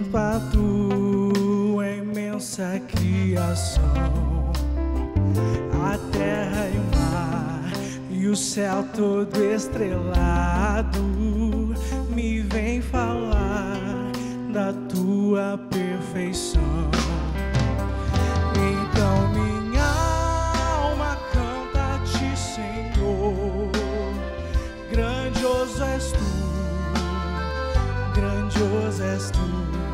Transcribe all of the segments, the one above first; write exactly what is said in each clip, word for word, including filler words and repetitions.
a tua imensa criação, a terra e o mar e o céu todo estrelado, me vem falar da tua perfeição. Então minha alma canta a ti, Senhor, grandioso és tu, grandioso és tu.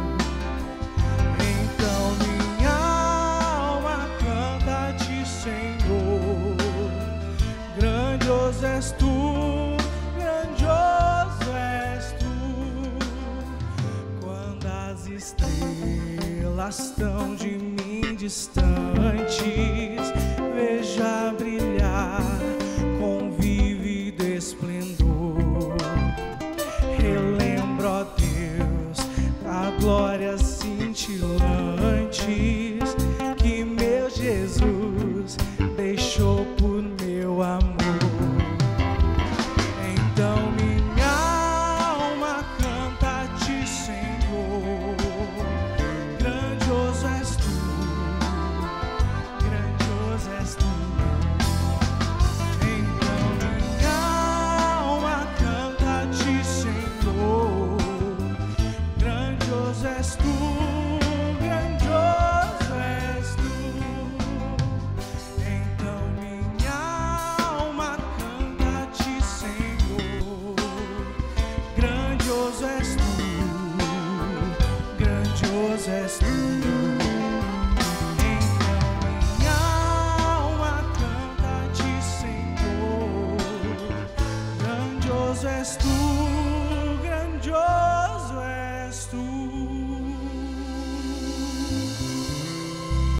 Então minha alma canta a ti, Senhor, grandioso és tu, grandioso és tu. Quando as estrelas estão de mim distantes, veja brilhar com vívido esplendor. Relembro, ó Deus, a glória cintilantes que meu Jesus deixou por meu amor. Então minha alma canta a ti, Senhor, grandioso és tu, grandioso és tu. Então minha alma canta a ti, Senhor, grandioso és tu, grandioso és tu. Então minha alma canta a ti, Senhor, grandioso és tu, grandioso és tu. Então minha alma canta a ti, Senhor, grandioso és tu.